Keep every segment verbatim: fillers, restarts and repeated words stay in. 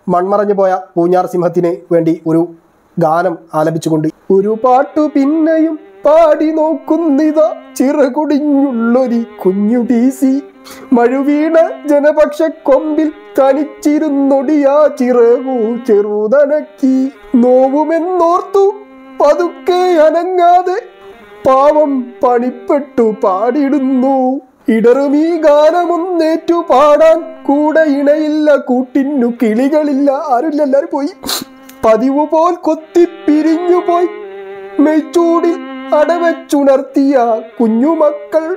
മൺമറഞ്ഞു പോയ പൂഞ്ഞാർ സിംഹത്തിന് വേണ്ടി ഒരു ഗാനം ആലപിച്ചുകൊണ്ട് ഒരു പാട്ടു പിന്നെയും പാടി നോക്കുന്നിത ചിറകുടിഞ്ഞുള്ളൊരി കുഞ്ഞു പി സി മഴുവീണ ജനപക്ഷ കൊമ്പിൽ തനിച്ചിരുന്നൊടിയാ ചിറകു ചെറുതനക്കി നോവുമെന്നോർത്തു പതുക്കെ അനങ്ങാതെ പാവം പണിപ്പെട്ടു പാടിടുന്നു ഇടറുമീ ഗാനമൊന്നേറ്റു പാടാൻ കൂടെ ഇണയില്ല കൂട്ടിന്നു കിളികളില്ല ആരുമില്ല എല്ലാരും പോയി പതിവ് പോൽ കൊത്തി പിരിഞ്ഞുപോയി മെച്ചൂടിൽ അടവച്ചുണർത്തിയ കുഞ്ഞുമക്കൾ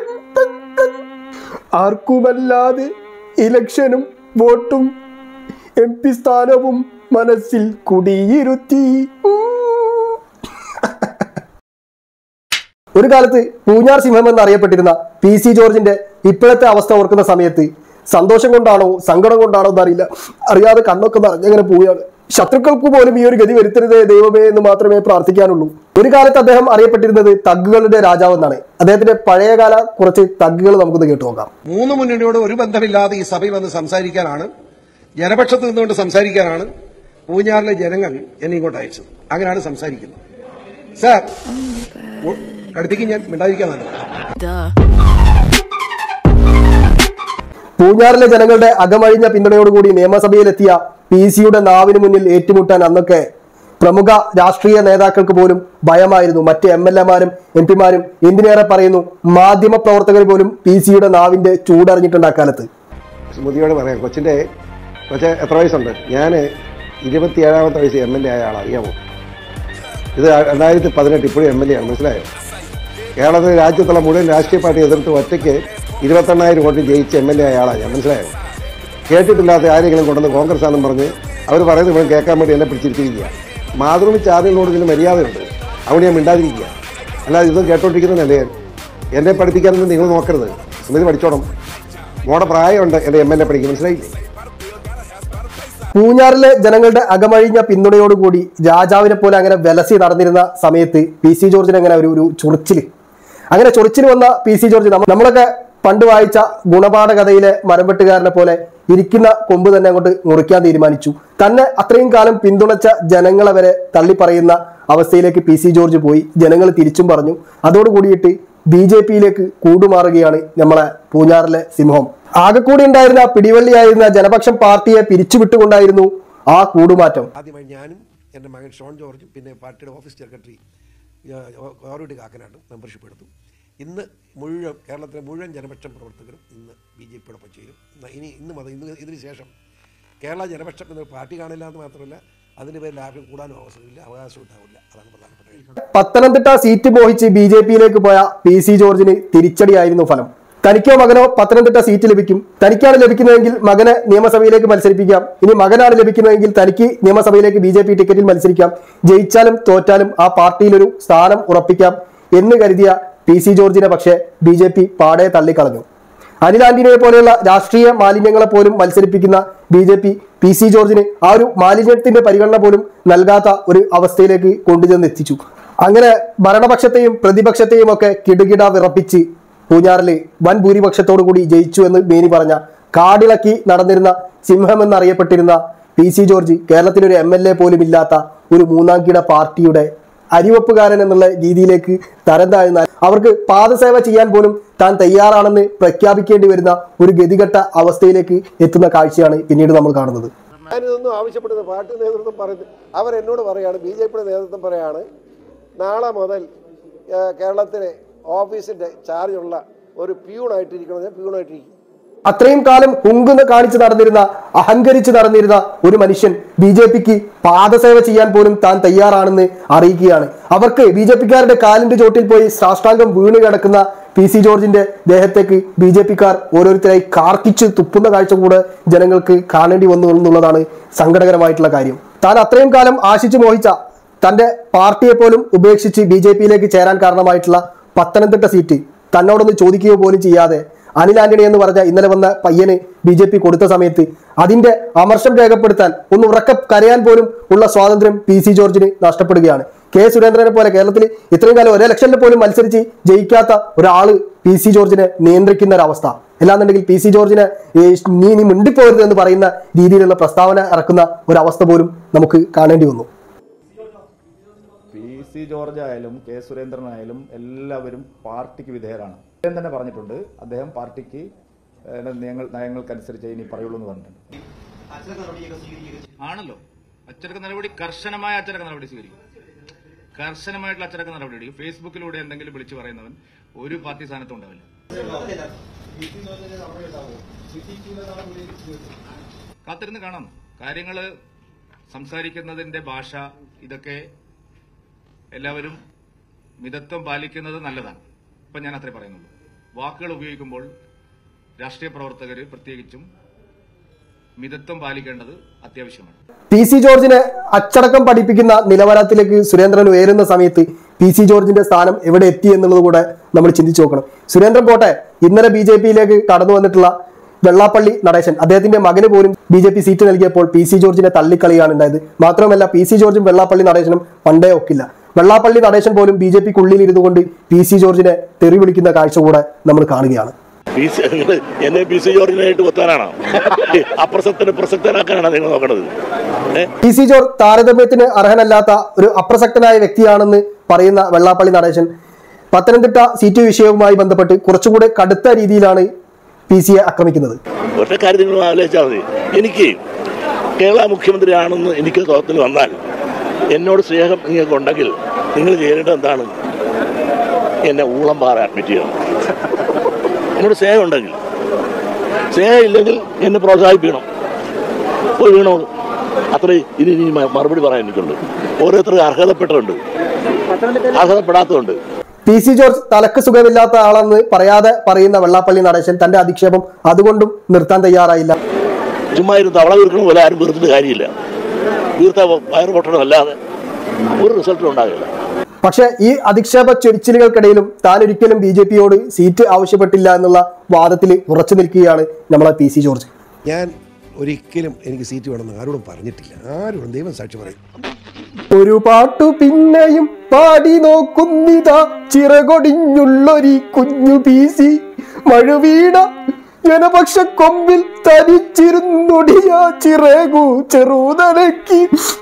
ആർക്കുമല്ലാതെ ഇലക്ഷനും വോട്ടും എം പി സ്ഥാനവും മനസ്സിൽ കുടിയിരുത്തി. ഒരു കാലത്ത് പൂഞ്ഞാർ സിംഹം എന്നറിയപ്പെട്ടിരുന്ന പി സി ജോർജിന്റെ ഇപ്പോഴത്തെ അവസ്ഥ ഓർക്കുന്ന സമയത്ത് സന്തോഷം കൊണ്ടാണോ സങ്കടം കൊണ്ടാണോ എന്നറിയില്ല, അറിയാതെ കണ്ണൊക്കെ നിറഞ്ഞങ്ങനെ പോവുകയാണ്. ശത്രുക്കൾക്ക് പോലും ഈ ഒരു ഗതി വരുത്തരുതേ ദൈവമേ എന്ന് മാത്രമേ പ്രാർത്ഥിക്കാനുള്ളൂ. ഒരു കാലത്ത് അദ്ദേഹം അറിയപ്പെട്ടിരുന്നത് തഗ്ഗുകളുടെ രാജാവ് എന്നാണ്. അദ്ദേഹത്തിന്റെ പഴയകാല കുറച്ച് തഗ്ഗുകൾ നമുക്കൊന്ന് കേട്ടു നോക്കാം. മൂന്ന് മുന്നണിയോട് ഒരു ബന്ധമില്ലാതെ ഈ സഭയിൽ വന്ന് സംസാരിക്കാനാണ്, ജനപക്ഷത്ത് നിന്നുകൊണ്ട് സംസാരിക്കാനാണ് പൂഞ്ഞാറിലെ ജനങ്ങൾ എന്നെ ഇങ്ങോട്ട് അയച്ചത്. അങ്ങനെയാണ് സംസാരിക്കുന്നത്. സാർ അടുത്തേക്ക് ഞാൻ മിണ്ടാതിരിക്കാൻ നല്ലത്. പൂഞ്ഞാറിലെ ജനങ്ങളുടെ അകമഴിഞ്ഞ പിന്തുണയോടുകൂടി നിയമസഭയിലെത്തിയ പി സിയുടെ നാവിന് മുന്നിൽ ഏറ്റുമുട്ടാൻ അന്നൊക്കെ പ്രമുഖ രാഷ്ട്രീയ നേതാക്കൾക്ക് പോലും ഭയമായിരുന്നു. മറ്റ് എം എൽ എമാരും എം പിമാരും എന്തിനേറെ പറയുന്നു മാധ്യമ പ്രവർത്തകർ പോലും പി സിയുടെ നാവിന്റെ ചൂടറിഞ്ഞിട്ടുണ്ട് അക്കാലത്ത്. സ്മൃതിയോട് പറയാം, കൊച്ചിന്റെ കൊച്ചെ എത്ര വയസ്സുണ്ട്? ഞാൻ ഇരുപത്തിയേഴാമത്തെ വയസ്സ് എം എൽ എ ആയ ആളാണ്, അറിയാമോ? ഇത് രണ്ടായിരത്തി പതിനെട്ട് ഇപ്പോഴും എം എൽ എ ആണ്, മനസ്സിലായോ? കേരളത്തിലെ രാജ്യത്തുള്ള മുഴുവൻ രാഷ്ട്രീയ പാർട്ടി എതിർത്ത് ഒറ്റയ്ക്ക് ഇരുപത്തെണ്ണായിരം വോട്ട് ജയിച്ച എം എൽ എ ആയ ആളാണ് ഞാൻ, മനസ്സിലായോ? കേട്ടിട്ടില്ലാത്ത ആരെങ്കിലും കൊണ്ടുവന്ന് കോൺഗ്രസ് ആണെന്ന് പറഞ്ഞ് അവർ പറയുന്നത് ഇവിടെ കേൾക്കാൻ വേണ്ടി എന്നെ പിടിച്ചിരിക്കുക. മാതൃഭൂമി ചാനലിനോട് ഇതിന് മര്യാദയുണ്ട്, അവിടെ ഞാൻ മിണ്ടാതിരിക്കുക. അല്ലാതെ ഇതും കേട്ടോണ്ടിരിക്കുന്നതല്ലേ. എന്നെ പഠിപ്പിക്കാനൊന്നും നിങ്ങൾ നോക്കരുത്, സ്മൃതി പഠിച്ചോണം. മോടെ പ്രായമുണ്ട് എൻ്റെ എം എൽ എ പഠിക്കും, മനസ്സിലായില്ലേ? പൂഞ്ഞാറിലെ ജനങ്ങളുടെ അകമഴിഞ്ഞ പിന്തുണയോടുകൂടി രാജാവിനെ പോലെ അങ്ങനെ വിലസി നടന്നിരുന്ന സമയത്ത് പി സി ജോർജിന് അങ്ങനെ ഒരു ഒരു ചൊറിച്ചിൽ അങ്ങനെ ചൊറിച്ചിൽ വന്ന പി സി ജോർജ് നമ്മളൊക്കെ പണ്ട് വായിച്ച ഗുണപാഠ കഥയിലെ മരംവെട്ടുകാരനെ പോലെ ഇരിക്കുന്ന കൊമ്പ് തന്നെ അങ്ങോട്ട് മുറിക്കാൻ തീരുമാനിച്ചു. തന്നെ അത്രയും കാലം പിന്തുണച്ച ജനങ്ങളെ വരെ തള്ളിപ്പറയുന്ന അവസ്ഥയിലേക്ക് പി സി ജോർജ് പോയി. ജനങ്ങൾ തിരിച്ചും പറഞ്ഞു. അതോടുകൂടിയിട്ട് ബി ജെ പിയിലേക്ക് കൂടുമാറുകയാണ് നമ്മളെ പൂഞ്ഞാറിലെ സിംഹം. ആകെക്കൂടി ഉണ്ടായിരുന്ന പിടിവള്ളിയായിരുന്ന ജനപക്ഷം പാർട്ടിയെ പിരിച്ചുവിട്ടുകൊണ്ടായിരുന്നു ആ കൂടുമാറ്റം. ആദ്യമായി ഞാനും എൻ്റെ മകൻ ഷോൺ ജോർജും പിന്നെ പാർട്ടിയുടെ ഓഫീസ് സെക്രട്ടറി ഗൗരവട്ടി കാക്കനാട്ടും മെമ്പർഷിപ്പ് എടുത്തു. ഇന്ന് മുഴുവൻ കേരളത്തിലെ മുഴുവൻ ജനപക്ഷം പ്രവർത്തകരും ഇന്ന് ബി ജെ പിയോടൊപ്പം ചേരും. ഇനി ഇന്ന് മത ഇന്ന് ഇതിന് ശേഷം കേരള ജനപക്ഷം എന്ന പാർട്ടി കാണില്ല എന്ന് മാത്രമല്ല അതിൻ്റെ പേരിൽ ആർക്കും കൂടാനും അവസരമില്ല, അവകാശം ഉണ്ടാവില്ല. അതാണ് പ്രധാനപ്പെട്ട കാര്യം. പത്തനംതിട്ട സീറ്റ് മോഹിച്ച് ബി ജെ പിയിലേക്ക് പോയ പി സി ജോർജിന് തിരിച്ചടിയായിരുന്നു ഫലം. തനിക്കോ മകനോ പത്തനംതിട്ട സീറ്റ് ലഭിക്കും. തനിക്കാണ് ലഭിക്കുന്നതെങ്കിൽ മകനെ നിയമസഭയിലേക്ക് മത്സരിപ്പിക്കാം. ഇനി മകനാണ് ലഭിക്കുന്നതെങ്കിൽ തനിക്ക് നിയമസഭയിലേക്ക് ബി ജെ പി ടിക്കറ്റിൽ മത്സരിക്കാം. ജയിച്ചാലും തോറ്റാലും ആ പാർട്ടിയിലൊരു സ്ഥാനം ഉറപ്പിക്കാം എന്ന് കരുതിയ പി സി ജോർജിനെ പക്ഷേ ബി ജെ പി പാടെ തള്ളിക്കളഞ്ഞു. അനിൽ ആന്റണിയെ പോലെയുള്ള രാഷ്ട്രീയ മാലിന്യങ്ങളെ പോലും മത്സരിപ്പിക്കുന്ന B J P P C ജോർജിന് ആ ഒരു മാലിന്യത്തിന്റെ പരിഗണന പോലും നൽകാത്ത ഒരു അവസ്ഥയിലേക്ക് കൊണ്ടുചെന്ന് എത്തിച്ചു. അങ്ങനെ ഭരണപക്ഷത്തെയും പ്രതിപക്ഷത്തെയും ഒക്കെ കിടുകിട വിറപ്പിച്ച് പൂഞ്ഞാറിൽ വൻ ഭൂരിപക്ഷത്തോടു കൂടി ജയിച്ചു എന്ന് മേനി പറഞ്ഞ കാടിളക്കി നടന്നിരുന്ന സിംഹം എന്നറിയപ്പെട്ടിരുന്ന പി സി ജോർജ് കേരളത്തിലൊരു എം എൽ എ പോലും ഇല്ലാത്ത ഒരു മൂന്നാം കിട പാർട്ടിയുടെ അരിവപ്പുകാരൻ എന്നുള്ള രീതിയിലേക്ക് തരം താഴ്ന്നാൽ അവർക്ക് പാദസേവ ചെയ്യാൻ പോലും താൻ തയ്യാറാണെന്ന് പ്രഖ്യാപിക്കേണ്ടി വരുന്ന ഒരു ഗതികെട്ട അവസ്ഥയിലേക്ക് എത്തുന്ന കാഴ്ചയാണ് പിന്നീട് നമ്മൾ കാണുന്നത്. ഞാനിതൊന്നും ആവശ്യപ്പെടുന്നത് പാർട്ടി നേതൃത്വം പറയുന്നത് അവരെന്നോട് പറയാണ്, ബി ജെ പിയുടെ നേതൃത്വം പറയാണ്, നാളെ മുതൽ കേരളത്തിലെ ഓഫീസിന്റെ ചാർജുള്ള ഒരു പ്യൂണായിട്ടിരിക്കണം. ഞാൻ പ്യൂണായിട്ടിരിക്കും. അത്രയും കാലം ഹുങ്ക് കാണിച്ച് നടന്നിരുന്ന അഹങ്കരിച്ച് നടന്നിരുന്ന ഒരു മനുഷ്യൻ ബി ജെ പിക്ക് പാദസേവ ചെയ്യാൻ പോലും താൻ തയ്യാറാണെന്ന് അറിയിക്കുകയാണ്. അവർക്ക് ബി ജെ പിക്കാരുടെ കാലിന്റെ ചോട്ടിൽ പോയി സാഷ്ടാംഗം വീണ് കിടക്കുന്ന പി സി ജോർജിന്റെ ദേഹത്തേക്ക് ബി ജെ പിക്കാർ ഓരോരുത്തരായി കാർക്കിച്ച് തുപ്പുന്ന കാഴ്ച കൂടെ ജനങ്ങൾക്ക് കാണേണ്ടി വന്നു എന്നുള്ളതാണ് സങ്കടകരമായിട്ടുള്ള കാര്യം. താൻ അത്രയും കാലം ആശിച്ചു മോഹിച്ച തന്റെ പാർട്ടിയെ പോലും ഉപേക്ഷിച്ച് ബി ജെ പിയിലേക്ക് ചേരാൻ കാരണമായിട്ടുള്ള പത്തനംതിട്ട സീറ്റ് തന്നോടൊന്ന് ചോദിക്കുകയോ പോലും ചെയ്യാതെ അനിൽ ആന്റണി എന്ന് പറഞ്ഞ ഇന്നലെ വന്ന പയ്യന് ബി ജെ പി കൊടുത്ത സമയത്ത് അതിന്റെ അമർഷം രേഖപ്പെടുത്താൻ ഒന്ന് ഉറക്കെ കരയാൻ പോലും ഉള്ള സ്വാതന്ത്ര്യം പി സി ജോർജിന് നഷ്ടപ്പെടുകയാണ്. കെ സുരേന്ദ്രനെ പോലെ കേരളത്തിൽ ഇത്രയും കാലം ഒരു ഇലക്ഷനിൽ പോലും മത്സരിച്ച് ജയിക്കാത്ത ഒരാള് പി സി ജോർജിനെ നിയന്ത്രിക്കുന്ന ഒരവസ്ഥ. അല്ലാന്നുണ്ടെങ്കിൽ പി സി ജോർജിനെ നീ നീ മിണ്ടിപ്പോരുത് എന്ന് പറയുന്ന രീതിയിലുള്ള പ്രസ്താവന ഇറക്കുന്ന ഒരവസ്ഥ പോലും നമുക്ക് കാണേണ്ടി വന്നു. പി സി ജോർജ് ആയാലും കെ സുരേന്ദ്രനായാലും എല്ലാവരും പാർട്ടിക്ക് വിധേയരാണ്. അദ്ദേഹം തന്നെ പറഞ്ഞിട്ടുണ്ട്, അദ്ദേഹം പാർട്ടിക്ക് നയങ്ങൾ നയങ്ങൾക്കനുസരിച്ച് ഇനി പറയുള്ളൂ എന്ന് പറഞ്ഞിട്ടുണ്ട്. ആണല്ലോ അച്ചടക്ക നടപടി, കർശനമായ അച്ചടക്ക നടപടി സ്വീകരിക്കും. കർശനമായിട്ടുള്ള അച്ചടക്ക നടപടി. ഫേസ്ബുക്കിലൂടെ എന്തെങ്കിലും വിളിച്ചു പറയുന്നവൻ ഒരു പാർട്ടി സ്ഥാനത്തും ഉണ്ടാവില്ല. കാത്തിരുന്ന് കാണാം. കാര്യങ്ങള് സംസാരിക്കുന്നതിന്റെ ഭാഷ ഇതൊക്കെ എല്ലാവരും മിതത്വം പാലിക്കുന്നത് നല്ലതാണ്. ഇപ്പം ഞാൻ അത്രേ പറയുന്നുള്ളൂ. വാക്കുകൾ ഉപയോഗിക്കുമ്പോൾ രാഷ്ട്രീയ പ്രവർത്തകർ പ്രത്യേകിച്ചും മിതത്വം പാലിക്കേണ്ടത് അത്യാവശ്യമാണ്. പി സി ജോർജിനെ അച്ചടക്കം പഠിപ്പിക്കുന്ന നിലവാരത്തിലേക്ക് സുരേന്ദ്രൻ ഉയരുന്ന സമയത്ത് പി സി ജോർജിന്റെ സ്ഥാനം എവിടെ എത്തി എന്നുള്ളത് കൂടെ നമ്മൾ ചിന്തിച്ചു നോക്കണം. സുരേന്ദ്രൻ പോട്ടെ, ഇന്നലെ ബി ജെ പിയിലേക്ക് കടന്നു വന്നിട്ടുള്ള വെള്ളാപ്പള്ളി നടേശൻ, അദ്ദേഹത്തിന്റെ മകന് പോലും ബി ജെ പി സീറ്റ് നൽകിയപ്പോൾ പി സി ജോർജിനെ തള്ളിക്കളിയാണ് ഉണ്ടായത്. മാത്രമല്ല പി സി ജോർജും വെള്ളാപ്പള്ളി നടേശനും പണ്ടേ ഒക്കില്ല. വെള്ളാപ്പള്ളി നടേശൻ പോലും ബി ജെ പിക്കുള്ളിൽ ഇരുന്നു കൊണ്ട് പി സി ജോർജിനെ തെറി വിളിക്കുന്ന കാഴ്ച കൂടെ നമ്മൾ കാണുകയാണ്. എന്നെ പി സി ജോർജിനായിട്ട് കൊത്താനാണോ? അപ്രസക്തനെ പ്രസക്തനാക്കാനാണ് നിങ്ങൾ നോക്കണത്? പി സി ജോർജ് താരതമ്യത്തിന് അർഹനല്ലാത്ത ഒരു അപ്രസക്തനായ വ്യക്തിയാണെന്ന് പറയുന്ന വെള്ളാപ്പള്ളി നടേശൻ പത്തനംതിട്ട സീറ്റ് വിഷയവുമായി ബന്ധപ്പെട്ട് കുറച്ചുകൂടെ കടുത്ത രീതിയിലാണ് പി സിയെ ആക്രമിക്കുന്നത്. ഒറ്റ കാര്യം നിങ്ങൾ ആലോചിച്ചാൽ മതി. എനിക്ക് കേരള മുഖ്യമന്ത്രിയാണെന്ന് എനിക്ക് തോന്നൽ വന്നാൽ എന്നോട് സ്നേഹം നിങ്ങൾക്ക് ഉണ്ടെങ്കിൽ നിങ്ങൾ ചെയ്യേണ്ടത് എന്താണ്? എന്നെ ഊളം പാറ അഡ്മിറ്റ് ചെയ്യണം. എന്നോട് സ്നേഹം ഉണ്ടെങ്കിൽ. സ്നേഹം ഇല്ലെങ്കിൽ എന്നെ പ്രോത്സാഹിപ്പിക്കണം. പോയി വീണോ അത്ര ഇനി ഇനി മറുപടി പറയാൻ എനിക്കുണ്ട്. ഓരോരുത്തർക്ക് അർഹതപ്പെട്ടിട്ടുണ്ട്, അർഹതപ്പെടാത്തതുണ്ട്. പി സി ജോർജ് തലക്ക് സുഖമില്ലാത്ത ആളെന്ന് പറയാതെ പറയുന്ന വെള്ളാപ്പള്ളി നടേശൻ തന്റെ അധിക്ഷേപം അതുകൊണ്ടും നിർത്താൻ തയ്യാറായില്ല. ചുമ്മാ ഇരുന്ന് തവള വീർക്കണ പോലെ ആരും വീർത്തിട്ട് കാര്യമില്ല. വീർത്ത വയറ് പൊട്ടണം അല്ലാതെ ഒരു റിസൾട്ടും ഉണ്ടാകില്ല. പക്ഷെ ഈ അധിക്ഷേപ ചൊരിച്ചിലുകൾക്കിടയിലും താൻ ഒരിക്കലും ബി ജെ പിയോട് സീറ്റ് ആവശ്യപ്പെട്ടില്ല എന്നുള്ള വാദത്തിൽ ഉറച്ചു നിൽക്കുകയാണ് നമ്മളെ പി സി ജോർജ്. ഞാൻ ഒരിക്കലും എനിക്ക് സീറ്റ് വേണമെന്ന് ആരോടും പറഞ്ഞിട്ടില്ല. ആരോടും ദൈവം സാക്ഷി പറയും. ഒരു പാട്ടു പിന്നെയും പാടി നോക്കുന്നിതാ ചിറകൊടിഞ്ഞുള്ളൊരി കുഞ്ഞു പി സി മഴവീണ ജനപക്ഷ കൊമ്പിൽ തനിച്ചിരുന്നൊടിയ ചിറകു ചെറുതലക്കി.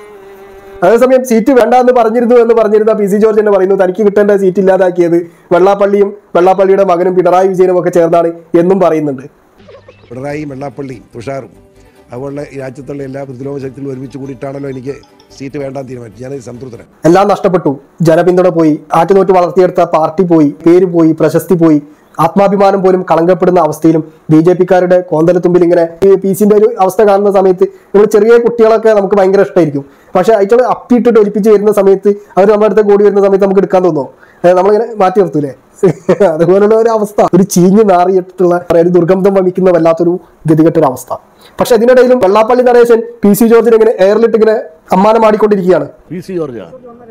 അതേസമയം സീറ്റ് വേണ്ട എന്ന് പറഞ്ഞിരുന്നു എന്ന് പറഞ്ഞിരുന്ന പി സി ജോർജ് തന്നെ പറയുന്നു തനിക്ക് കിട്ടേണ്ട സീറ്റ് ഇല്ലാതാക്കിയത് വെള്ളാപ്പള്ളിയും വെള്ളാപ്പള്ളിയുടെ മകനും പിണറായി വിജയനും ഒക്കെ ചേർന്നാണ് എന്നും പറയുന്നുണ്ട്. പിണറായിയും വെള്ളാപ്പള്ളിയും തുഷാറും അതുപോലെ ഈ രാജ്യത്തുള്ള എല്ലാ പ്രതിരോധ ശക്തികളും ഒരുമിച്ച് കൂടിയിട്ടാണല്ലോ എനിക്ക് സീറ്റ് വേണ്ടാന്ന് തീരുമാനിച്ചു. ഞാനത് സംതൃപ്തനാണ്. എല്ലാം നഷ്ടപ്പെട്ടു. ജനപിന്തുണ പോയി, ആറ്റുനോറ്റ് വളർത്തിയെടുത്ത പാർട്ടി പോയി, പേര് പോയി, പ്രശസ്തി പോയി, ആത്മാഭിമാനം പോലും കളങ്കപ്പെടുന്ന അവസ്ഥയിലും ബി ജെ പിക്കാരുടെ കോന്തലത്തുമ്പിൽ ഇങ്ങനെ പി സിന്റെ ഒരു അവസ്ഥ കാണുന്ന സമയത്ത് നമ്മൾ ചെറിയ കുട്ടികളൊക്കെ നമുക്ക് ഭയങ്കര ഇഷ്ടമായിരിക്കും. പക്ഷെ അയച്ചാൽ അപ്പിയിട്ടിട്ട് ഒലിപ്പിച്ച് വരുന്ന സമയത്ത് അവർ നമ്മുടെ അടുത്ത് കൂടി വരുന്ന സമയത്ത് നമുക്ക് എടുക്കാൻ തോന്നുമോ? നമ്മളിങ്ങനെ മാറ്റി നിർത്തൂലേ? അതുപോലുള്ള ഒരു അവസ്ഥ, ഒരു ചീഞ്ഞ് നാറിയിട്ടുള്ള ഒരു ദുർഗന്ധം വമിക്കുന്ന വല്ലാത്തൊരു ഗതികെട്ടൊരു അവസ്ഥ. പക്ഷെ അതിനിടയിലും വെള്ളാപ്പള്ളി നടേശൻ പി സി ജോർജിനെ ഇങ്ങനെ എയറിലിട്ട് ഇങ്ങനെ അമ്മാനമാടിക്കൊണ്ടിരിക്കുകയാണ്. പി സി ജോർജ്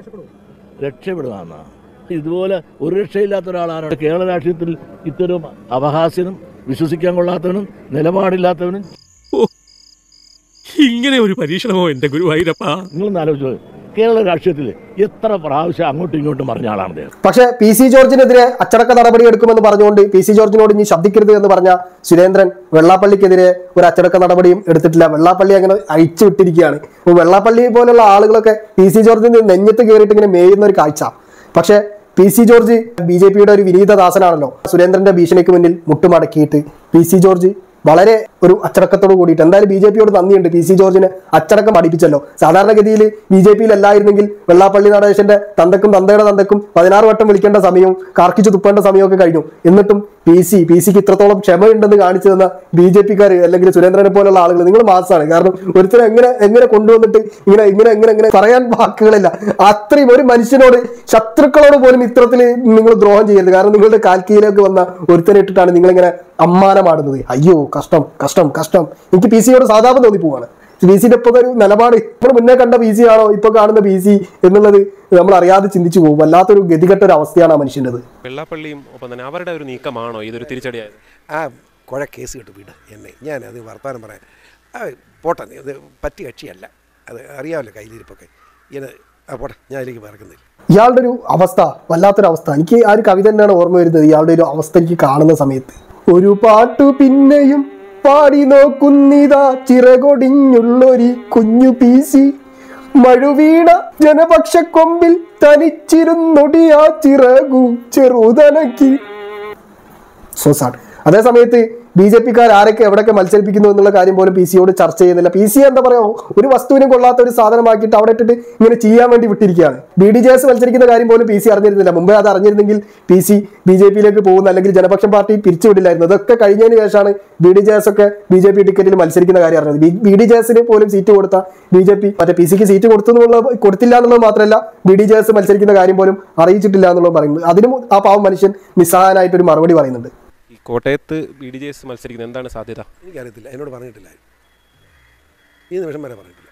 രക്ഷപ്പെടുക ഇതുപോലെ ഒരു രക്ഷയില്ലാത്ത ഒരാളാണ് കേരള രാഷ്ട്രീയത്തിൽ. ഇത്തരം അപഹാസ്യനും വിശ്വസിക്കാൻ കൊള്ളാത്തവനും നിലപാടില്ലാത്തവനും. ഇങ്ങനെ ഒരു പരീക്ഷണമോ എന്റെ ഗുരുവായൂരപ്പ? നിങ്ങളൊന്ന് ആലോചിച്ചോ, കേരള രാഷ്ട്രീയത്തിൽ എത്ര പ്രാവശ്യം അങ്ങോട്ടും ഇങ്ങോട്ടും പറഞ്ഞ ആളാണ് അദ്ദേഹം. പക്ഷേ പി സി ജോർജിനെതിരെ അച്ചടക്ക നടപടി എടുക്കുമെന്ന് പറഞ്ഞുകൊണ്ട് പി സി ജോർജിനോട് ഇനി ശബ്ദിക്കരുത് എന്ന് പറഞ്ഞ സുരേന്ദ്രൻ വെള്ളാപ്പള്ളിക്കെതിരെ ഒരു അച്ചടക്ക നടപടിയും എടുത്തിട്ടില്ല. വെള്ളാപ്പള്ളി അങ്ങനെ അഴിച്ചു വിട്ടിരിക്കുകയാണ്. അപ്പോൾ വെള്ളാപ്പള്ളി പോലുള്ള ആളുകളൊക്കെ പി സി ജോർജിന് നെഞ്ഞത്ത് കയറിയിട്ട് ഇങ്ങനെ മേയുന്ന ഒരു കാഴ്ച. പക്ഷേ P C George B J പിയുടെ ഒരു വിനീതദാസനാണല്ലോ. സുരേന്ദ്രന്റെ ഭീഷണിക്ക് മുന്നിൽ മുട്ടുമടക്കിയിട്ട് പി സി ജോർജ് വളരെ ഒരു അച്ചടക്കത്തോട് കൂടിയിട്ട് എന്തായാലും ബി ജെ പിയോട് നന്ദിയുണ്ട്. പി സി ജോർജിനെ അച്ചടക്കം പഠിപ്പിച്ചല്ലോ. സാധാരണഗതിയിൽ ബി ജെ പിയിൽ അല്ലായിരുന്നെങ്കിൽ വെള്ളാപ്പള്ളി നടേശന്റെ തന്തക്കും തന്തയുടെ തന്തക്കും പതിനാറ് വട്ടം വിളിക്കേണ്ട സമയവും കാർക്കിച്ചു തുപ്പേണ്ട സമയമൊക്കെ കഴിഞ്ഞു. എന്നിട്ടും പി സി പി സിക്ക് ഇത്രത്തോളം ക്ഷമയുണ്ടെന്ന് കാണിച്ചു തന്ന ബി ജെ പിക്കാർ അല്ലെങ്കിൽ സുരേന്ദ്രനെ പോലുള്ള ആളുകൾ നിങ്ങൾ മാസാണ്. കാരണം ഒരുത്തരെ എങ്ങനെ എങ്ങനെ കൊണ്ടുവന്നിട്ട് ഇങ്ങനെ ഇങ്ങനെ എങ്ങനെ എങ്ങനെ പറയാൻ വാക്കുകളില്ല. അത്രയും ഒരു മനുഷ്യനോട് ശത്രുക്കളോട് പോലും ഇത്തരത്തിൽ നിങ്ങൾ ദ്രോഹം ചെയ്യരുത്. കാരണം നിങ്ങളുടെ കാൽക്കീയിലേക്ക് വന്ന ഒരുത്തനെ ഇട്ടിട്ടാണ് നിങ്ങളിങ്ങനെ അമ്മാനമാടുന്നത്. അയ്യോ കഷ്ടം കഷ്ടം കഷ്ടം. എനിക്ക് പി സിയോട് സാധാരണ തോന്നിപ്പോവാണ്. പി സിന്റെ ഇപ്പോഴത്തെ ഒരു നിലപാട് നമ്മൾ മുന്നേ കണ്ട പി സി ആണോ ഇപ്പൊ കാണുന്ന പി സി എന്നുള്ളത് നമ്മൾ അറിയാതെ ചിന്തിച്ചു പോകും. വല്ലാത്തൊരു ഗതികെട്ട ഒരു അവസ്ഥയാണ് ആ മനുഷ്യൻ്റെത്. വെള്ളാപ്പള്ളിയും ഒപ്പം തന്നെ അവരുടെ ഒരു നീക്കമാണോ ഇതൊരു തിരിച്ചടിയായത്? ആ കുഴ കേസ് കിട്ടും വീട് എന്നെ ഞാൻ അത് വർത്താനം പറയാൻ ആ പോട്ടെ, അത് പറ്റിയ കക്ഷിയല്ല, അത് അറിയാമല്ലോ കയ്യിലിരിപ്പൊക്കെ. ഇങ്ങനെ ആ പോട്ടെ, ഞാൻ അതിലേക്ക് പറക്കുന്നില്ല. ഇയാളുടെ ഒരു അവസ്ഥ വല്ലാത്തൊരു അവസ്ഥ. എനിക്ക് ആ ഒരു കവിത തന്നെയാണ് ഓർമ്മ വരുന്നത്. ഇയാളുടെ ഒരു അവസ്ഥ എനിക്ക് കാണുന്ന സമയത്ത് ഒരു പാട്ടു പിന്നെയും പാടി നോക്കുന്നിതാ ചിറകൊടിഞ്ഞുള്ളൊരി കുഞ്ഞു പി സി. മഴുവീണ ജനപക്ഷ കൊമ്പിൽ തനിച്ചിരുന്നൊടിയാ ചിറകു ചെറുതനക്കി. So sad. അതേ സമയത്ത് ബി ജെ പിക്കാർ ആരൊക്കെ എവിടെയൊക്കെ മത്സരിപ്പിക്കുന്നു എന്നുള്ള കാര്യം പോലും പി സിയോട് ചർച്ച ചെയ്യുന്നില്ല. പി സി എന്താ പറയാ, ഒരു വസ്തുവിനും കൊള്ളാത്ത ഒരു സാധനമാക്കിയിട്ട് അവിടെ ഇട്ടിട്ട് ഇങ്ങനെ ചെയ്യാൻ വേണ്ടി വിട്ടിരിക്കുകയാണ്. ബി ഡി ജെ എസ് മത്സരിക്കുന്ന കാര്യം പോലും പി സി അറിഞ്ഞിരുന്നില്ല. മുമ്പേ അത് അറിഞ്ഞിരുന്നെങ്കിൽ പി സി ബി ജെ പിയിലേക്ക് പോകുന്ന അല്ലെങ്കിൽ ജനപക്ഷം പാർട്ടി പിരിച്ചുവിടില്ലായിരുന്നു. അതൊക്കെ കഴിഞ്ഞതിന് ശേഷമാണ് ബി ഡി ജെ എസ് ഒക്കെ ബി ജെ പി ടിക്കറ്റിൽ മത്സരിക്കുന്ന കാര്യം അറിഞ്ഞത്. ബി ഡി ജെ എസിന് പോലും സീറ്റ് കൊടുത്ത ബി ജെ പി മറ്റേ പി സിക്ക് സീറ്റ് കൊടുത്തു എന്നുള്ളത് കൊടുത്തില്ല എന്നുള്ളത് മാത്രമല്ല, ബി ഡി ജെ എസ് മത്സരിക്കുന്ന കാര്യം പോലും അറിയിച്ചിട്ടില്ല എന്നുള്ളത് പറയുന്നത്. അതിനും ആ പാവം മനുഷ്യൻ നിസ്സഹായനായിട്ടൊരു മറുപടി പറയുന്നുണ്ട്. കോട്ടയത്ത് ബി ഡി ജെ എസ് മത്സരിക്കുന്നത് എന്താണ് സാധ്യത? എനിക്കറിയത്തില്ല, എന്നോട് പറഞ്ഞിട്ടില്ല, ഈ നിമിഷം വരെ പറഞ്ഞിട്ടില്ല.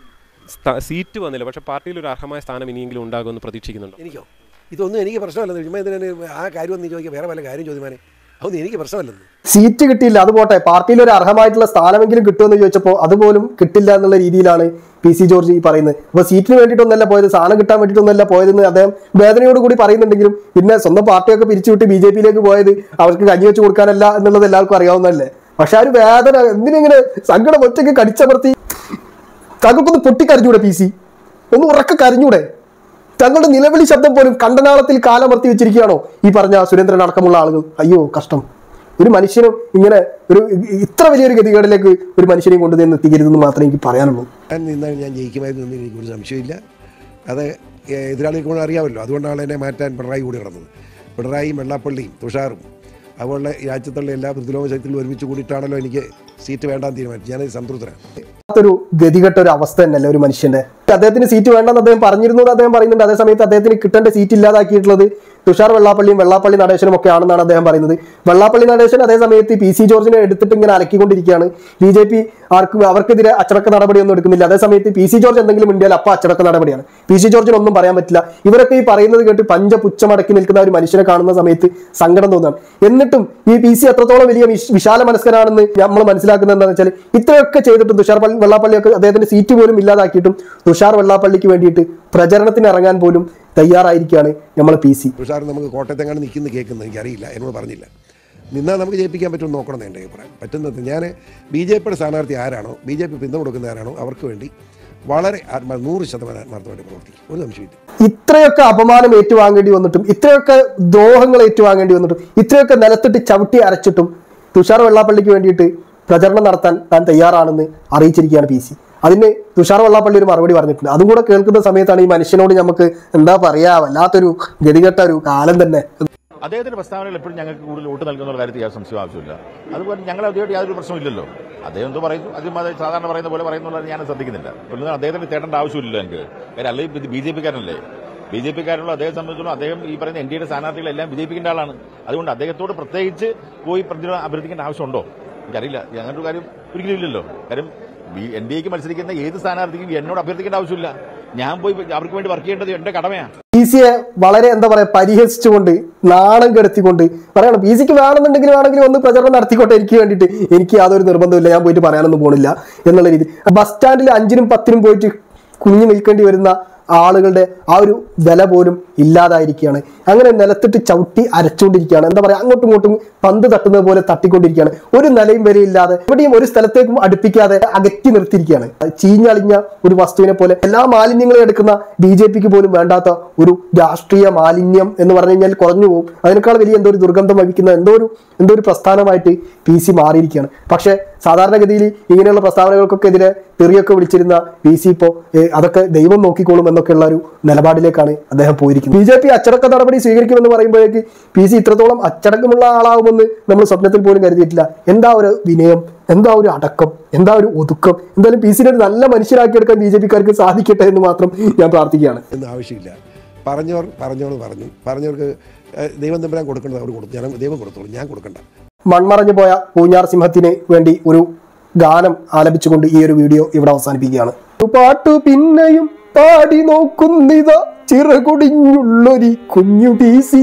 സീറ്റ് വന്നില്ല, പക്ഷേ പാർട്ടിയിൽ ഒരു അർഹമായ സ്ഥാനം ഇനിയെങ്കിലും ഉണ്ടാകുമെന്ന് പ്രതീക്ഷിക്കുന്നുണ്ടോ? എനിക്കോ ഇതൊന്നും എനിക്ക് പ്രശ്നമല്ലെന്ന്. ചുമ്മാ ഇതിന് ആ കാര്യം നീ ചോദിക്കുക, വേറെ വല്ല കാര്യം ചോദിമാനെ, അതൊന്നും എനിക്ക് പ്രശ്നമല്ലെന്ന്. സീറ്റ് കിട്ടിയില്ല, അത് പോട്ടെ, പാർട്ടിയിൽ ഒരു അർഹമായിട്ടുള്ള സ്ഥാനമെങ്കിലും കിട്ടുമെന്ന് ചോദിച്ചപ്പോൾ അതുപോലും കിട്ടില്ല എന്നുള്ള രീതിയിലാണ് പി സി ജോർജ് ഈ പറയുന്നത്. അപ്പോൾ സീറ്റിന് വേണ്ടിയിട്ടൊന്നല്ല പോയത്, സ്ഥാനം കിട്ടാൻ വേണ്ടിയിട്ടൊന്നല്ല പോയതെന്ന് അദ്ദേഹം വേദനയോട് കൂടി പറയുന്നുണ്ടെങ്കിലും പിന്നെ സ്വന്തം പാർട്ടിയൊക്കെ പിരിച്ചുവിട്ട് ബി ജെ പിയിലേക്ക് പോയത് അവർക്ക് കഞ്ഞി വെച്ച് കൊടുക്കാനല്ല എന്നുള്ളത് എല്ലാവർക്കും അറിയാവുന്നതല്ലേ. പക്ഷെ ആ ഒരു വേദന എന്തിനിങ്ങനെ സങ്കടം ഒറ്റയ്ക്ക് കടിച്ചമർത്തി തങ്ങൾക്കൊന്ന് പൊട്ടിക്കരഞ്ഞൂടെ? പി സി ഒന്ന് ഉറക്കെ കരഞ്ഞൂടെ? തങ്ങളുടെ നിലവിളി ശബ്ദം പോലും കണ്ടനാളത്തിൽ കാലമർത്തി വെച്ചിരിക്കുകയാണോ ഈ പറഞ്ഞ സുരേന്ദ്രൻ അടക്കമുള്ള ആളുകൾ? അയ്യോ കഷ്ടം. ഒരു മനുഷ്യനും ഇങ്ങനെ ഒരു ഇത്ര വലിയൊരു ഗതികേടിലേക്ക് ഒരു മനുഷ്യനെയും കൊണ്ട് നിന്ന് എത്തിക്കരുതെന്ന് മാത്രമേ എനിക്ക് പറയാനുള്ളൂ. ഞാൻ നിന്നാൽ ഞാൻ ജയിക്കുമായിരുന്നു, എനിക്കൊരു സംശയമില്ല. അത് എതിരാളികൾക്ക് അറിയാമല്ലോ, അതുകൊണ്ടാണ് എന്നെ മാറ്റാൻ പിണറായി കൂടി കിടന്നത്. പിണറായിയും വെള്ളാപ്പള്ളിയും തുഷാറും അതുപോലെ രാജ്യത്തുള്ള എല്ലാ പ്രതിരോധ ശക്തികളും ഒരുമിച്ച് കൂടിയിട്ടാണല്ലോ എനിക്ക് സീറ്റ് വേണ്ടാന്ന് തീരുമാനിച്ചു. ഞാനത് സംതൃപ്തനാണ്. ഒരു ഗതികെട്ട ഒരു അവസ്ഥ തന്നെയല്ലേ ഒരു മനുഷ്യന്റെ. അദ്ദേഹത്തിന് സീറ്റ് വേണ്ടെന്ന് അദ്ദേഹം പറഞ്ഞിരുന്നു എന്ന് അദ്ദേഹം പറയുന്നുണ്ട്. അതേസമയത്ത് അദ്ദേഹത്തിന് കിട്ടേണ്ട സീറ്റ് ഇല്ലാതാക്കിയിട്ടുള്ളത് തുഷാർ വെള്ളാപ്പള്ളിയും വെള്ളാപ്പള്ളി നടേശനും ഒക്കെ ആണെന്നാണ് അദ്ദേഹം പറയുന്നത്. വെള്ളാപ്പള്ളി നടേശൻ അതേ സമയത്ത് പി സി ജോർജിനെ എടുത്തിട്ട് ഇങ്ങനെ അലക്കിക്കൊണ്ടിരിക്കുകയാണ്. ബി ജെ പി ആർക്കും അവർക്കെതിരെ അച്ചടക്ക നടപടിയൊന്നും എടുക്കുന്നില്ല. അതേസമയത്ത് പി സി ജോർജ് എന്തെങ്കിലും ഉണ്ടിയാൽ അപ്പം അച്ചടക്ക നടപടിയാണ്. പി സി ജോർജിന് ഒന്നും പറയാൻ പറ്റില്ല. ഇവരൊക്കെ ഈ പറയുന്നത് കേട്ട് പഞ്ചപുച്ഛമടക്കി നിൽക്കുന്ന ഒരു മനുഷ്യനെ കാണുന്ന സമയത്ത് സങ്കടം തോന്നാണ്. എന്നിട്ടും ഈ പി സി എത്രത്തോളം വലിയ വിശാല മനസ്കരാണെന്ന് നമ്മൾ മനസ്സിലാക്കുന്നത് എന്താണെന്ന് വെച്ചാൽ ഇത്രയൊക്കെ ചെയ്തിട്ടും തുഷാർ വെള്ളാപ്പള്ളിയൊക്കെ അദ്ദേഹത്തിന്റെ സീറ്റ് പോലും ഇല്ലാതാക്കിയിട്ടും തുഷാർ വെള്ളാപ്പള്ളിക്ക് വേണ്ടിയിട്ട് പ്രചരണത്തിന് ഇറങ്ങാൻ പോലും തയ്യാറായിരിക്കുകയാണ് നമ്മൾ പി സി. തുഷാർ നമുക്ക് കോട്ടയത്തെങ്ങാണ്ട് നിൽക്കുന്ന കേൾക്കുന്നത് എനിക്കറിയില്ല, എന്നോട് പറഞ്ഞില്ല. നിന്നാൽ നമുക്ക് ജയിപ്പിക്കാൻ പറ്റുമെന്ന് നോക്കണം എന്ന് എൻ്റെ അഭിപ്രായം. പറ്റുന്നത് ഞാൻ ബി ജെ പിയുടെ സ്ഥാനാർത്ഥി ആരാണോ, ബി ജെ പി പിന്തുണ കൊടുക്കുന്ന ആരാണോ അവർക്ക് വേണ്ടി വളരെ ആത്മാ നൂറ് ശതമാനം ആത്മാർത്ഥമായിട്ട് പ്രവർത്തിക്കും. ഒരു സംശയമില്ല. ഇത്രയൊക്കെ അപമാനം ഏറ്റുവാങ്ങേണ്ടി വന്നിട്ടും ഇത്രയൊക്കെ ദ്രോഹങ്ങൾ ഏറ്റുവാങ്ങേണ്ടി വന്നിട്ടും ഇത്രയൊക്കെ നിലത്തിട്ട് ചവിട്ടി അരച്ചിട്ടും തുഷാർ വെള്ളാപ്പള്ളിക്ക് വേണ്ടിയിട്ട് പ്രചരണം നടത്താൻ താൻ തയ്യാറാണെന്ന് അറിയിച്ചിരിക്കുകയാണ് പി സി. അതിന് തുഷാർ വെള്ളാപ്പള്ളി ഒരു മറുപടി പറഞ്ഞിട്ടുണ്ട്. അതും കൂടെ കേൾക്കുന്ന സമയത്താണ് ഈ മനുഷ്യനോട് നമുക്ക് എന്താ പറയാ, വല്ലാത്തൊരു ഗതികെട്ട ഒരു കാലം തന്നെ. അദ്ദേഹത്തിന്റെ പ്രസ്താവനകൾ എപ്പോഴും ഞങ്ങൾക്ക് കൂടുതൽ വോട്ട് നൽകുന്ന കാര്യത്തിൽ യാതൊരു സംശയം ആവശ്യമില്ല. അതുപോലെ ഞങ്ങൾ അദ്ദേഹമായിട്ട് യാതൊരു പ്രശ്നമില്ലല്ലോ. അദ്ദേഹം എന്തോ പറയുന്നു, അതും അത് സാധാരണ പറയുന്ന പോലെ പറയുന്നുള്ളത് ഞാൻ ശ്രദ്ധിക്കുന്നില്ല. പിന്നെ അദ്ദേഹത്തിന് തേടേണ്ട ആവശ്യമില്ല എനിക്ക്. കാര്യം അല്ലെങ്കിൽ ബി ജെ പിക്കാരനല്ലേ, ബി ജെ പിക്കാരുള്ള അദ്ദേഹത്തെ സംബന്ധിച്ചിടത്തോളം അദ്ദേഹം ഈ പറയുന്ന എൻ ഡി എയുടെ സ്ഥാനാർത്ഥികളെല്ലാം വിജയിപ്പിക്കേണ്ട ആളാണ്. അതുകൊണ്ട് അദ്ദേഹത്തോട് പ്രത്യേകിച്ച് പോയി പ്രതിരോധം അഭ്യർത്ഥിക്കേണ്ട ആവശ്യമുണ്ടോ എനിക്കറിയില്ല. അങ്ങനൊരു കാര്യം ഒരിക്കലും ഇല്ലല്ലോ. കാര്യം എൻ ഡി എക്ക് മത്സരിക്കുന്ന ഏത് സ്ഥാനാർത്ഥിക്കും എന്നോട് അഭ്യർത്ഥിക്കേണ്ട ആവശ്യമില്ല. ഞാൻ പോയി അവർക്ക് വേണ്ടി വർക്ക് ചെയ്യേണ്ടത് എന്റെ കടമയാണ്. പി സിയെ വളരെ എന്താ പറയാ പരിഹസിച്ചുകൊണ്ട് നാണം കെടുത്തിക്കൊണ്ട് പറയണം, പി സിക്ക് വേണമെന്നുണ്ടെങ്കിൽ വേണമെങ്കിൽ ഒന്ന് പ്രചരണം നടത്തിക്കോട്ടെ, എനിക്ക് വേണ്ടിയിട്ട് എനിക്ക് യാതൊരു നിർബന്ധമില്ല, ഞാൻ പോയിട്ട് പറയാനൊന്നും പോണില്ല എന്നുള്ള രീതി. ബസ് സ്റ്റാൻഡിൽ അഞ്ചിനും പത്തിനും പോയിട്ട് കുഞ്ഞു നിൽക്കേണ്ടി വരുന്ന ആളുകളുടെ ആ ഒരു വില പോലും ഇല്ലാതായിരിക്കുകയാണ്. അങ്ങനെ നിലത്തിട്ട് ചവിട്ടി അരച്ചുകൊണ്ടിരിക്കുകയാണ്. എന്താ പറയുക, അങ്ങോട്ടും ഇങ്ങോട്ടും പന്ത് തട്ടുന്നത് പോലെ തട്ടിക്കൊണ്ടിരിക്കുകയാണ്. ഒരു നിലയും വരെയില്ലാതെ എവിടെയും ഒരു സ്ഥലത്തേക്കും അടുപ്പിക്കാതെ അകറ്റി നിർത്തിയിരിക്കുകയാണ്. ചീഞ്ഞളിഞ്ഞ ഒരു വസ്തുവിനെ പോലെ എല്ലാ മാലിന്യങ്ങളും എടുക്കുന്ന ബി ജെ പിക്ക് പോലും വേണ്ടാത്ത ഒരു രാഷ്ട്രീയ മാലിന്യം എന്ന് പറഞ്ഞു കഴിഞ്ഞാൽ കുറഞ്ഞു പോകും. അതിനേക്കാൾ വലിയ എന്തോ ഒരു ദുർഗന്ധം വഹിക്കുന്ന എന്തോ ഒരു എന്തോ ഒരു പ്രസ്ഥാനമായിട്ട് പി സി മാറിയിരിക്കുകയാണ്. പക്ഷേ സാധാരണഗതിയിൽ ഇങ്ങനെയുള്ള പ്രസ്താവനകൾക്കൊക്കെ എതിരെ തെറിയൊക്കെ വിളിച്ചിരുന്ന പി സി ഇപ്പോൾ അതൊക്കെ ദൈവം നോക്കിക്കോളും എന്നൊക്കെയുള്ള ഒരു നിലപാടിലേക്കാണ് അദ്ദേഹം പോയിരിക്കുന്നത്. ബി ജെ പി അച്ചടക്ക നടപടി സ്വീകരിക്കുമെന്ന് പറയുമ്പോഴേക്ക് പി സി ഇത്രത്തോളം അച്ചടക്കമുള്ള ആളാവുമെന്ന് നമ്മൾ സ്വപ്നത്തിൽ പോലും കരുതിയിട്ടില്ല. എന്താ ഒരു വിനയം, എന്താ ഒരു അടക്കം, എന്താ ഒരു ഒതുക്കം. എന്തായാലും പി സിനെ ഒരു നല്ല മനുഷ്യരാക്കിയെടുക്കാൻ ബി ജെ പിക്കാർക്ക് സാധിക്കട്ടെ എന്ന് മാത്രം ഞാൻ പ്രാർത്ഥിക്കുകയാണ്. എന്ന് ആവശ്യമില്ല. പറഞ്ഞവർ പറഞ്ഞോളൂ പറഞ്ഞു പറഞ്ഞവർക്ക് ദൈവം തമ്പുരാൻ കൊടുക്കേണ്ടത് അവർ കൊടുത്തു, ഞാൻ ദൈവം കൊടുത്തോളൂ, ഞാൻ കൊടുക്കണ്ട. മൺമറഞ്ഞു പോയ പൂഞ്ഞാർ സിംഹത്തിന് വേണ്ടി ഒരു ഗാനം ആലപിച്ചുകൊണ്ട് ഈ ഒരു വീഡിയോ ഇവിടെ അവസാനിപ്പിക്കുകയാണ്. പാട്ടു പിന്നെയും പാടി നോക്കുന്നിത ചിറകുടിഞ്ഞുള്ളൊരി കുഞ്ഞു പി സി.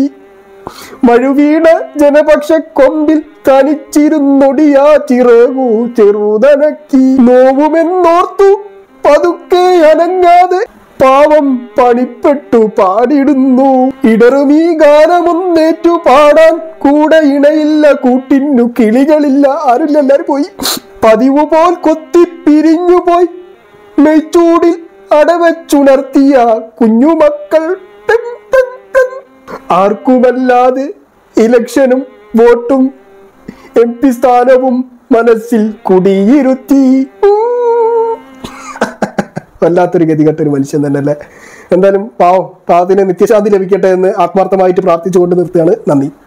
മഴുവീണ ജനപക്ഷ കൊമ്പിൽ തനിച്ചിരുന്നൊടിയാ ചിറകു ചെറുതനക്കി. നോവുമെന്നോർത്തു പതുക്കെ അനങ്ങാതെ പാവം പണിപ്പെട്ടു പാടിടുന്നു. ഇടറുമീ ഗാനമൊന്നേറ്റു പാടാൻ കൂടെ ഇണയില്ല, കൂട്ടിന്നു കിളികളില്ല. ആരുമില്ല, എല്ലാരും പോയി. പതിവ് പോൽ കൊത്തി പിരിഞ്ഞു പോയി മെയ്ച്ചൂടിൽ അടവച്ചുണർത്തിയ കുഞ്ഞുമക്കൾ. ആർക്കുമല്ലാതെ ഇലക്ഷനും വോട്ടും എം പി സ്ഥാനവും മനസ്സിൽ കുടിയിരുത്തി. വല്ലാത്തൊരു ഗതികെട്ടൊരു മനുഷ്യൻ തന്നെ അല്ലേ. എന്തായാലും പാവം പാവത്തിന് നിത്യശാന്തി ലഭിക്കട്ടെ എന്ന് ആത്മാർത്ഥമായിട്ട് പ്രാർത്ഥിച്ചുകൊണ്ട് നിർത്തുകയാണ്. നന്ദി.